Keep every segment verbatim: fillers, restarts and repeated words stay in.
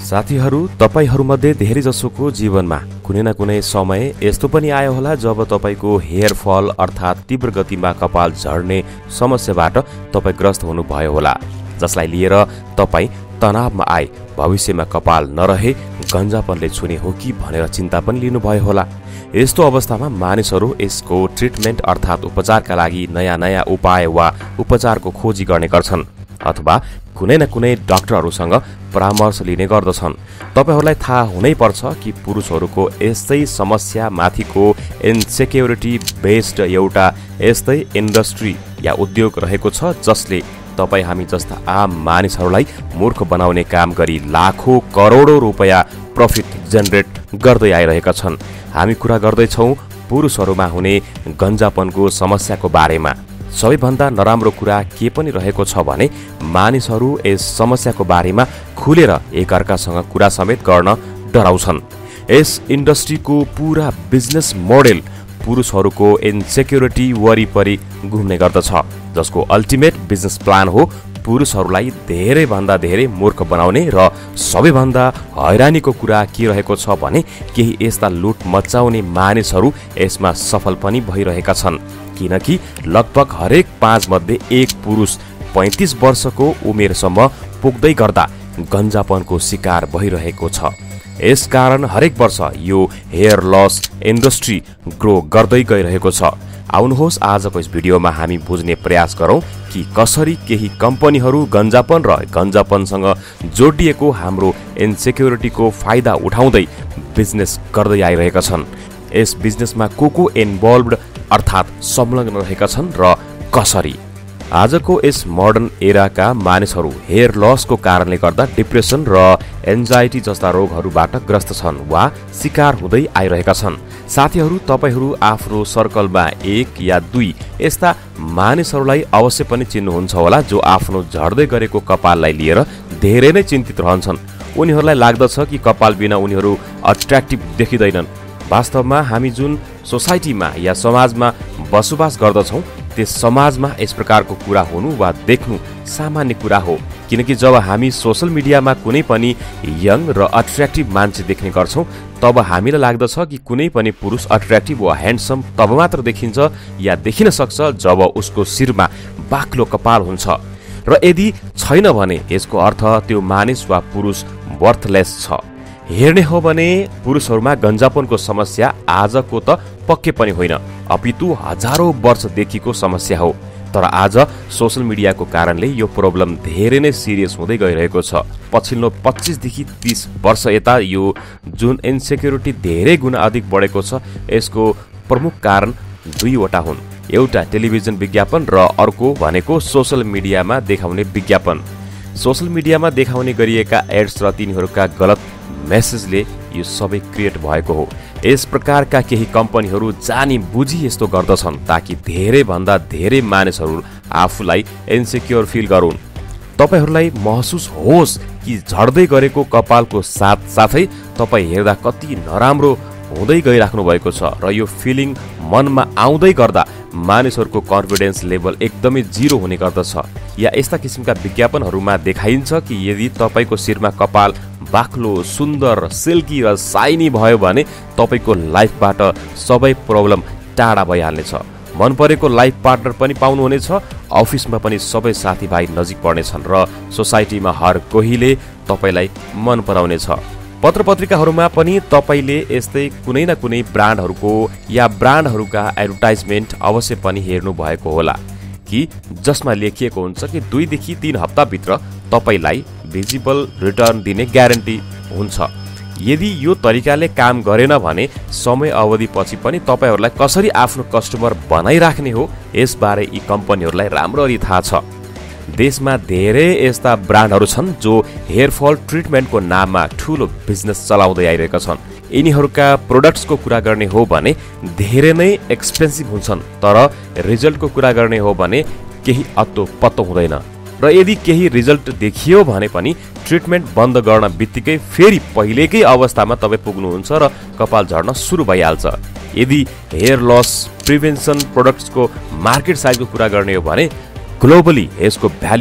साथीहरू, तपाईहरुमध्ये धेरै जसोको जीवनमा कुनै न कुनै समय यस्तो पनि आयो होला जब तपाईको हेयर फल अर्थात तीव्र गतिमा कपाल झर्ने समस्याबाट तपाई ग्रस्त हुनुभयो होला, जसलाई लिएर तपाई तनावमा आए भविष्यमा कपाल नरहे गन्जापनले छुने हो कि भनेर चिन्ता पनि लिनुभयो होला। यस्तो अवस्थामा मानिसहरू यसको ट्रिटमेन्ट अर्थात उपचारका लागि नयाँ नयाँ उपाय वा उपचारको खोजी गर्ने गर्छन् अथवा कुनै न कुनै डाक्टरहरूसँग परामर्श लिने गर्दछन्। तपाईहरूलाई थाहा हुनै पर्छ कि पुरुषहरूको यस्तै समस्या माथिको इन्सेक्युरिटी बेस्ड एउटा यस्तै इन्डस्ट्री या उद्योग रहेको छ जसले तपाई हामी जस्ता आम मानिसहरूलाई मूर्ख बनाउने काम गरी लाखौं करोडौं रुपैयाँ प्रफिट जेनेरेट गर्दै आइरहेका छन्। हामी कुरा गर्दैछौँ पुरुषहरूमा हुने गन्जापनको समस्याको बारेमा। सबैभन्दा नराम्रो कुरा के पनि रहेको छ भने मानिसहरू यस समस्याको बारेमा खुलेर एकअर्कासँग कुरा समेत गर्न डराउँछन्। यस इन्डस्ट्रीको पूरा बिजनेस मोडेल पुरुषहरूको इन्सेक्युरिटी वरिपरि घुम्ने गर्दछ, जसको अल्टिमेट बिजनेस प्लान हो पुरुषहरूलाई धेरै भन्दा धेरै मूर्ख बनाउने। र सबैभन्दा हैरानीको कुरा के रहेको छ भने केही यस्ता लुट मचाउने मानिसहरू यसमा सफल पनि भइरहेका छन्, किनकि लगभग हरेक पाँच मध्ये एक पुरुष पैंतीस वर्षको उमेरसम्म पुग्दै गर्दा गन्जापनको शिकार भइरहेको छ। यसकारण हरेक वर्ष यो हेयर लस इन्डस्ट्री ग्रो गर्दै गइरहेको छ। आउनुहोस् आजको यस भिडियोमा हामी बुझ्ने प्रयास गरौं कि कसरी केही कम्पनीहरू गन्जापन र गन्जापनसँग जोडिएको हाम्रो इन्सेक्युरिटीको फाइदा उठाउँदै बिजनेस गर्दै आइरहेका छन्। यस बिजनेसमा को को इन्भल्भड अर्थात संलग्न रहेका छन् र कसरी। आजको यस मोडर्न एराका मानिसहरू हेयर लसको कारणले गर्दा डिप्रेसन र एन्जाइटी जस्ता रोगहरूबाट ग्रस्त छन् वा शिकार हुँदै आइरहेका छन्। साथीहरू, तपाईहरू आफ्नो सर्कलमा एक या दुई यस्ता मानिसहरूलाई अवश्य पनि चिन्नुहुन्छ होला जो आफ्नो झर्दै गरेको कपाललाई लिएर धेरै नै चिन्तित रहन्छन्। उनीहरूलाई लाग्दछ कि कपाल बिना उनीहरू अट्र्याक्टिभ देखिँदैनन्। वास्तवमा हामी जुन सोसाइटीमा या समाजमा बसोबास गर्दछौँ त्यस समाजमा यस प्रकारको कुरा हुनु वा देख्नु सामान्य कुरा हो, किनकि जब हामी सोशल मिडियामा कुनै पनि यङ र अट्र्याक्टिभ मान्छे देख्ने गर्छौँ तब हामीलाई लाग्दछ कि कुनै पनि पुरुष अट्र्याक्टिभ वा ह्यान्डसम तब मात्र देखिन्छ या देखिन सक्छ जब उसको शिरमा बाक्लो कपाल हुन्छ, र यदि छैन भने यसको अर्थ त्यो मानिस वा पुरुष वर्थलेस छ। हेर्ने हो भने पुरुषहरूमा गन्जापनको समस्या आजको त पक्कै पनि होइन, अपितु हजारौं वर्षदेखिको समस्या हो। तर आज सोशल मिडियाको कारणले यो प्रब्लम धेरै नै सिरियस हुँदै गइरहेको छ। पछिल्लो पच्चीस देखि तीस वर्ष यता यो जुन इन्सेक्युरिटी धेरै गुणा अधिक बढेको छ यसको प्रमुख कारण दुईवटा हुन्। एउटा टेलिभिजन विज्ञापन र अर्को भनेको सोशल मिडियामा देखाउने विज्ञापन। सोशल मिडियामा देखाउने गरिएका एड्स र तिनीहरूका गलत मेसेजले यो सबै क्रिएट भएको हो। यस प्रकारका केही कम्पनीहरू जानी बुझी यस्तो गर्दछन् ताकि धेरै भन्दा धेरै मानिसहरू आफूलाई इन्सेक्योर फिल गरून्। तपाईहरूलाई महसुस होस् कि झर्दै गरेको कपालको साथ साथै तपाईँ हेर्दा कति नराम्रो हुँदै गइराख्नु भएको छ र यो फिलिङ मनमा आउँदै गर्दा मानिसहरूको कन्फिडेन्स लेभल एकदमै जिरो हुने गर्दछ। या यस्ता किसिमका विज्ञापनहरूमा देखाइन्छ कि यदि तपाईँको शिरमा कपाल बाक्लो, सुन्दर, सिल्की र साइनी भयो भने तपाईँको लाइफबाट सबै प्रब्लम टाढा भइहाल्नेछ। मन परेको लाइफ पार्टनर पनि पाउनुहुनेछ, अफिसमा पनि सबै साथीभाइ नजिक पर्नेछन् र सोसाइटीमा हर कोहीले तपाईँलाई मन पराउनेछ। पत्र पत्रिकाहरूमा पनि तपाईँले यस्तै कुनै न कुनै ब्रान्डहरूको या ब्रान्डहरूका एडभर्टाइजमेन्ट अवश्य पनि हेर्नु भएको होला कि जसमा लेखिएको हुन्छ कि दुईदेखि तीन हप्ताभित्र तपाईँलाई भिजिबल रिटर्न दिने ग्यारेन्टी हुन्छ। यदि यो तरिकाले काम गरेन भने समय अवधिपछि पनि तपाईँहरूलाई कसरी आफ्नो कस्टमर बनाइराख्ने हो यसबारे यी कम्पनीहरूलाई राम्ररी थाहा छ। देशमा धेरै यस्ता ब्रान्डहरू छन् जो हेयरफल ट्रिटमेन्टको नाममा ठुलो बिजनेस चलाउँदै आइरहेका छन्। यिनीहरूका प्रोडक्ट्सको कुरा गर्ने हो भने धेरै नै एक्सपेन्सिभ हुन्छन्, तर रिजल्टको कुरा गर्ने हो भने केही अत्तो पत्तो हुँदैन र यदि केही रिजल्ट देखियो भने पनि ट्रिटमेन्ट बन्द गर्न बित्तिकै फेरि पहिलेकै अवस्थामा तपाईँ पुग्नुहुन्छ र कपाल झर्न सुरु भइहाल्छ। यदि हेयर लस प्रिभेन्सन प्रोडक्ट्सको मार्केट साइजको कुरा गर्ने हो भने ग्लोबली यसको भ्याल्यु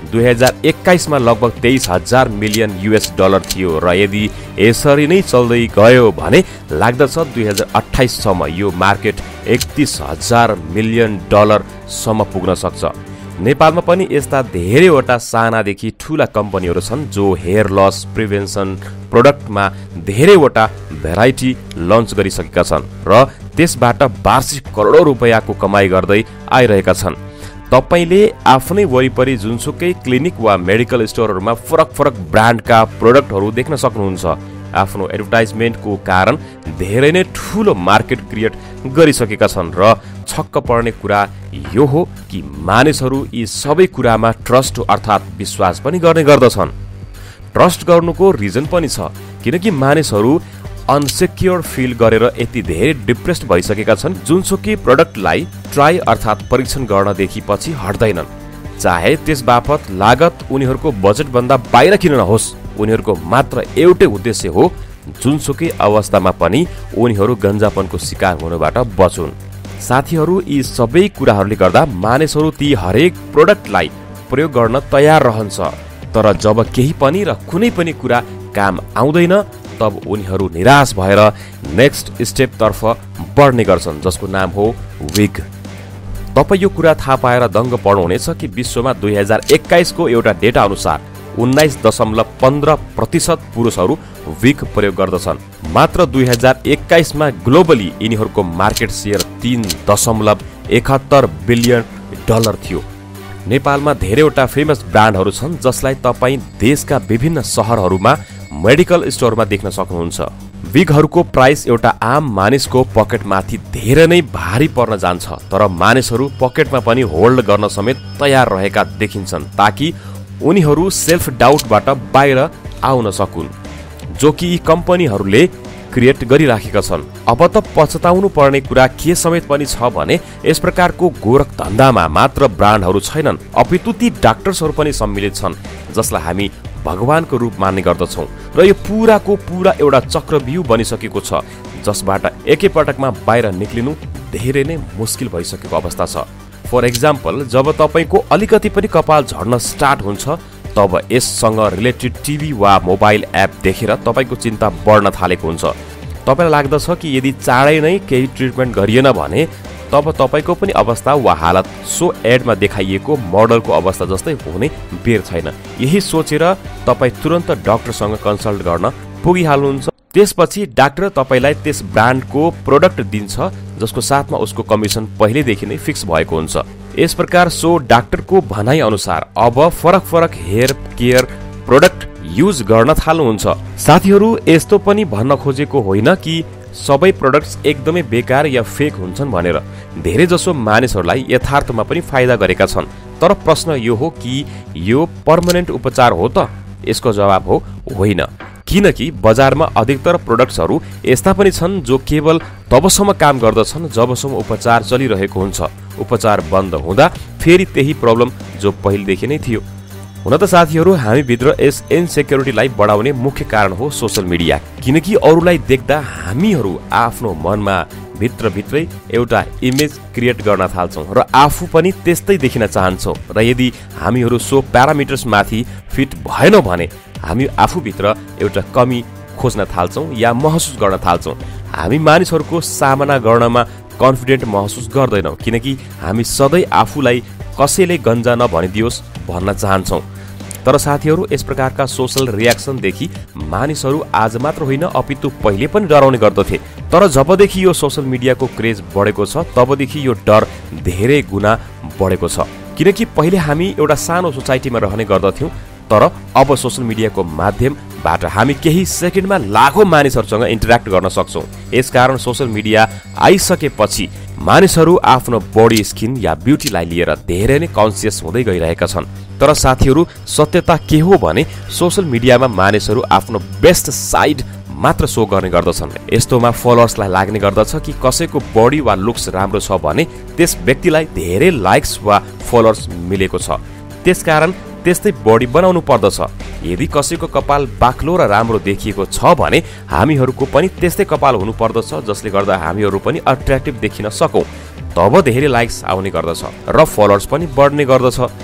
दुई हजार एक्काइसमा लगभग तेइस हजार मिलियन युएस डलर थियो र यदि यसरी नै चल्दै गयो भने लाग्दछ दुई हजार अट्ठाइससम्म यो मार्केट एकतिस हजार मिलियन डलरसम्म पुग्न सक्छ। नेपालमा पनि यस्ता धेरैवटा सानादेखि ठूला कम्पनीहरू छन् जो हेयर लस प्रिभेन्सन प्रोडक्टमा धेरैवटा भेराइटी लन्च गरिसकेका छन् र त्यसबाट वार्षिक करोडौं रुपैयाँको कमाई गर्दै आइरहेका छन्। तपाईले आफ्नै वरिपरि जुनसुकै क्लिनिक वा मेडिकल स्टोरहरूमा फरक फरक ब्रान्डका प्रोडक्टहरू देख्न सक्नुहुन्छ। आफ्नो एडभर्टाइजमेन्टको कारण धेरै नै ठूलो मार्केट क्रिएट गरिसकेका छन् र छक्क पर्ने कुरा यो हो कि मानिसहरू यी सबै कुरामा ट्रस्ट अर्थात् विश्वास पनि गर्ने गर्दछन्। ट्रस्ट गर्नुको रिजन पनि छ किनकि मानिसहरू अनसेक्योर फिल गरेर यति धेरै डिप्रेस्ड भइसकेका छन् जुनसुकै प्रोडक्टलाई ट्राई अर्थात् परीक्षण गर्नदेखि पछि हट्दैनन्। चाहे त्यस बापत लागत उनीहरूको बजेटभन्दा बाहिर किन नहोस्, उनीहरूको मात्र एउटै उद्देश्य हो जुनसुकै अवस्थामा पनि उनीहरू गन्जापनको शिकार हुनबाट बचुन्। साथीहरू, यी सबै कुराहरूले गर्दा मानिसहरू ती हरेक प्रोडक्टलाई प्रयोग गर्न तयार रहन्छ, तर जब केही पनि र कुनै पनि कुरा काम आउँदैन तब उनीहरू निराश भएर नेक्स्ट स्टेपतर्फ बढ्ने गर्छन् जसको नाम हो विग। तपाईँ यो कुरा थाहा पाएर दङ्ग पर्नुहुनेछ कि विश्वमा दुई हजार एक्काइसको एउटा डेटा अनुसार उन्नाइस दशमलव पन्ध्र प्रतिशत पुरुषहरू विग प्रयोग गर्दछन्। मात्र दुई हजार एक्काइसमा ग्लोबली यिनीहरूको मार्केट सेयर तीन दशमलव एकहत्तर बिलियन डलर थियो। नेपालमा धेरैवटा फेमस ब्रान्डहरू छन् जसलाई तपाईँ देशका विभिन्न सहरहरूमा मेडिकल स्टोरमा देख्न सक्नुहुन्छ। विगहरूको प्राइस एउटा आम मानिसको पकेटमाथि धेरै नै भारी पर्न जान्छ, तर मानिसहरू पकेटमा पनि होल्ड गर्न समेत तयार रहेका देखिन्छन् ताकि उनीहरू सेल्फ डाउटबाट बाहिर आउन सकुन्, जो कि यी कम्पनीहरूले क्रिएट गरिराखेका छन्। अब त पछताउनु पर्ने कुरा के समेत पनि छ भने यस प्रकारको गोरख धन्दामा मात्र ब्रान्डहरू छैनन्, अपितु ती डाक्टर्सहरू पनि सम्मिलित छन् जसलाई हामी भगवानको रूप मान्ने गर्दछौँ र यो पुराको पुरा एउटा चक्रव्यूह बनिसकेको छ जसबाट एकैपटकमा बाहिर निक्लिनु धेरै नै मुस्किल भइसकेको अवस्था छ। फर एक्जाम्पल, जब तपाईँको अलिकति पनि कपाल झर्न स्टार्ट हुन्छ तब यससँग रिलेटेड टिभी वा मोबाइल एप देखेर तपाईँको चिन्ता बढ्न थालेको हुन्छ। तपाईँलाई लाग्दछ कि यदि चाँडै नै केही ट्रिटमेन्ट गरिएन भने तब तपाईँको पनि अवस्था वा हालत सो एडमा देखाइएको मोडलको अवस्था जस्तै हुने बेर छैन। यही सोचेर तपाईँ तुरन्त डाक्टरसँग कन्सल्ट गर्न पुगिहाल्नुहुन्छ। त्यसपछि डाक्टर तपाईँलाई त्यस ब्रान्डको प्रोडक्ट दिन्छ जसको साथमा उसको कमिसन पहिलेदेखि नै फिक्स भएको हुन्छ। यस प्रकार सो डाक्टरको भनाइ अनुसार अब फरक फरक हेयर केयर प्रोडक्ट युज गर्न थाल्नुहुन्छ। साथीहरू, यस्तो पनि भन्न खोजेको होइन कि सबै प्रोडक्ट्स एकदमै बेकार या फेक हुन्छन् भनेर। धेरै जसो मानिसहरूलाई यथार्थमा पनि फाइदा गरेका छन्, तर प्रश्न यो हो कि यो पर्मानेन्ट उपचार हो त? यसको जवाब हो होइन, किनकि बजारमा अधिकतर प्रोडक्ट्सहरू यस्ता पनि छन् जो केवल तबसम्म काम गर्दछन् जबसम्म उपचार चलिरहेको हुन्छ। उपचार बन्द हुँदा फेरि त्यही प्रब्लम जो पहिलेदेखि नै थियो। हुन त साथीहरू, हामीभित्र यस इनसेक्युरिटीलाई बढाउने मुख्य कारण हो सोसल मिडिया, किनकि अरूलाई देख्दा हामीहरू आफ्नो मनमा भित्रभित्रै एउटा इमेज क्रिएट गर्न थाल्छौँ र आफू पनि त्यस्तै देखिन चाहन्छौँ, र यदि हामीहरू सो प्यारामिटर्समाथि फिट भएनौँ भने हामी आफूभित्र एउटा कमी खोज्न थाल्छौँ या महसुस गर्न थाल्छौँ। हामी मानिसहरूको सामना गर्नमा कन्फिडेन्ट महसुस गर्दैनौँ किनकि हामी सधैँ आफूलाई कसैले गन्जा नभनिदियोस् भन्न चाहन्छौँ। तर साथीहरू, यस प्रकारका सोसल रियाक्सनदेखि मानिसहरू आज मात्र होइन अपितु पहिले पनि डराउने गर्दथे, तर जबदेखि यो सोसल मिडियाको क्रेज बढेको छ तबदेखि यो डर धेरै गुणा बढेको छ। किनकि पहिले हामी एउटा सानो सोसाइटीमा रहने गर्दथ्यौँ, तर अब सोसल मिडियाको माध्यमबाट हामी केही सेकेन्डमा लाखौं मानिसहरूसँग इन्टरेक्ट गर्न सक्छौँ। यसकारण सोसल मिडिया आइसकेपछि मानिसहरू आफ्नो बडी स्किन या ब्युटीलाई लिएर धेरै नै कन्सियस हुँदै गइरहेका छन्। तर साथीहरू, सत्यता के हो भने सोसल मिडियामा मानिसहरू आफ्नो बेस्ट साइड मात्र सो गर्ने गर्दछन्। यस्तोमा फलोअर्सलाई लाग्ने गर्दछ कि कसैको बडी वा लुक्स राम्रो छ भने त्यस व्यक्तिलाई धेरै लाइक्स वा फलोअर्स मिलेको छ, त्यसकारण त्यस्तै बडी बनाउनु पर्दछ। यदि कसैको कपाल बाक्लो र राम्रो देखिएको छ भने हामीहरूको पनि त्यस्तै कपाल हुनु पर्दछ जसले गर्दा हामीहरू पनि अट्र्याक्टिभ देखिन सकौँ। तब धेरै लाइक्स आउने गर्दछ र फलोअर्स पनि बढ्ने गर्दछ।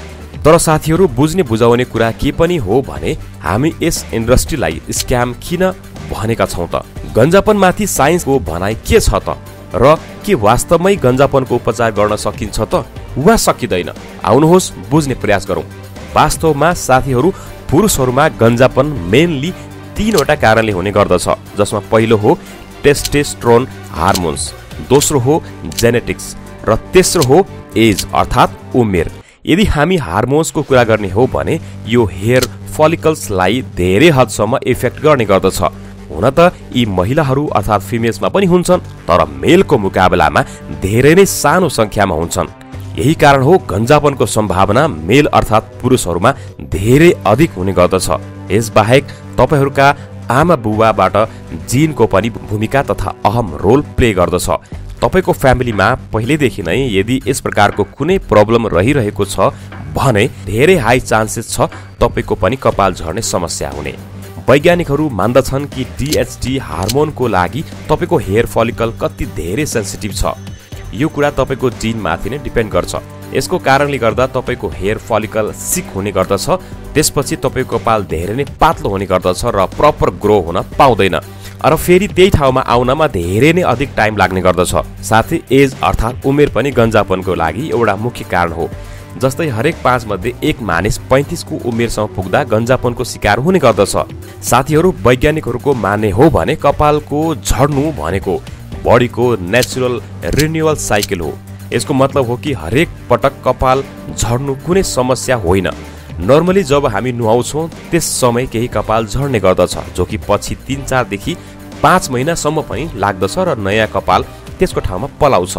तर साथीहरू बुझ्ने बुझाउने कुरा के पनि हो भने हामी यस इन्डस्ट्रीलाई स्क्याम किन भनेका छौं त? गन्जापनमाथि साइन्सको भनाइ के छ त? र के वास्तवमै गन्जापनको उपचार गर्न सकिन्छ त वा सकिँदैन? आउनुहोस् बुझ्ने प्रयास गरौं। वास्तवमा साथीहरू पुरुषहरूमा गन्जापन मेनली तीनवटा कारणले हुने गर्दछ, जसमा पहिलो हो टेस्टोस्टेरोन हार्मोन्स, दोस्रो हो जेनेटिक्स र तेस्रो हो एज अर्थात् उमेर। यदि हामी हार्मोन्सको कुरा गर्ने हो भने यो हेयर फलिकल्सलाई धेरै हदसम्म इफेक्ट गर्ने गर्दछ। हुन त यी महिलाहरू अर्थात् फिमेल्समा पनि हुन्छन्, तर मेलको मुकाबलामा धेरै नै सानो संख्यामा हुन्छन्। यही कारण हो गन्जापनको सम्भावना मेल अर्थात् पुरुषहरूमा धेरै अधिक हुने गर्दछ। यसबाहेक तपाईहरूका आमा बुबाबाट जिनको पनि भूमिका तथा अहम रोल प्ले गर्दछ। तपाईको फ्यामिलीमा पहिलेदेखि नै यदि यस प्रकारको कुनै प्रब्लम रहिरहेको छ भने धेरै हाई चान्सेस छ तपाईको पनि कपाल झर्ने समस्या हुने। वैज्ञानिकहरू मान्दछन् कि डीएचटी हार्मोनको लागि तपाईको हेयर फलिकल कति धेरै सेन्सिटिभ छ। यो कुरा तपाईको जिनमाथि नै डिपेन्ड गर्छ। यसको कारणले गर्दा तपाईको हेयर फलिकल सिक हुने गर्दछ, त्यसपछि तपाईको कपाल धेरै नै पातलो हुने गर्दछ र प्रपर ग्रो हुन पाउँदैन र फेरि त्यही ठाउँमा आउनमा धेरै नै अधिक टाइम लाग्ने गर्दछ। साथै एज अर्थात् उमेर पनि गन्जापनको लागि एउटा मुख्य कारण हो। जस्तै हरेक पाँच मध्ये एक मानिस पैंतीस को उमेरसम्म पुग्दा गन्जापनको शिकार हुने गर्दछ। साथीहरू वैज्ञानिकहरूको मान्ने हो भने कपालको झर्नु भनेको बडीको नेचुरल रिन्युअल साइकल हो। यसको मतलब हो कि हरेक पटक कपाल झर्नु कुनै समस्या होइन। नर्मली जब हामी नुहाउँछौँ त्यस समय केही कपाल झर्ने गर्दछ, जो कि पछि तीन चार देखि पाँच महिनासम्म पनि लाग्दछ र नयाँ कपाल त्यसको ठाउँमा पलाउँछ।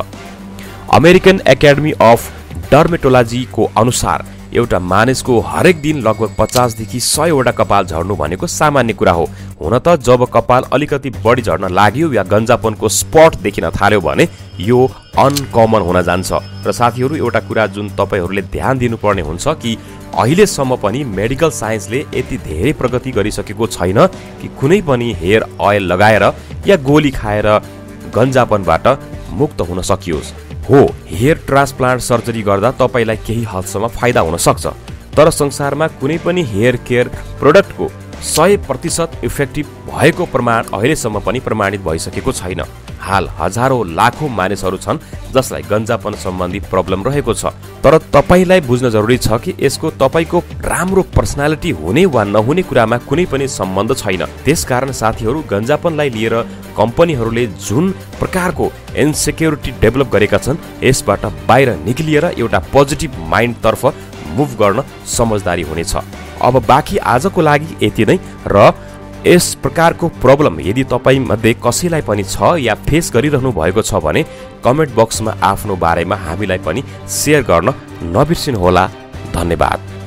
अमेरिकन एकाडेमी अफ डर्मेटोलोजीको अनुसार एउटा मानिसको हरेक दिन लगभग पचास देखि सय वटा कपाल झर्नु भनेको सामान्य कुरा हो। हुन त जब कपाल अलिकति बढी झर्न लाग्यो या गन्जापनको स्पट देखिन थाल्यो भने यो अनकमन हुन जान्छ। र साथीहरू एउटा कुरा जुन तपाईहरूले ध्यान दिनुपर्ने हुन्छ कि अहिलेसम्म पनि मेडिकल साइन्सले यति धेरै प्रगति गरिसकेको छैन कि कुनै पनि हेयर ऑयल लगाएर या गोली खाएर गन्जापनबाट मुक्त हुन सकियोस्। हो, हेयर ट्रान्सप्लान्ट सर्जरी गर्दा तपाईलाई केही हदसम्म फाइदा हुन सक्छ, तर संसारमा कुनै पनि हेयर केयर प्रोडक्टको सय प्रतिशत इफेक्टिभ भएको प्रमाण अहिलेसम्म पनि प्रमाणित भइसकेको छैन। हाल हजारौं लाखौं मानिसहरू छन् जसलाई गन्जापन सम्बन्धी प्रब्लम रहेको छ, तर तपाईलाई बुझ्न जरुरी छ कि यसको तपाईको राम्रो पर्सनालिटी हुने वा नहुने कुरामा कुनै पनि सम्बन्ध छैन। त्यसकारण साथीहरू गन्जापनलाई लिएर कम्पनीहरूले जुन प्रकारको इन्सेक्युरिटी डेभलप गरेका छन् यसबाट बाहिर निक्लिएर एउटा पोजिटिभ माइन्ड तर्फ मुभ गर्न समझदारी हुनेछ। अब बाँकी आजको लागि यति नै, र यस प्रकारको प्रब्लम यदि तपाई मध्ये कसैलाई पनि छ या फेस गरिरहनु भएको छ भने कमेन्ट बक्समा आफ्नो बारेमा हामीलाई पनि शेयर गर्न नबिर्सिनुहोला। धन्यवाद।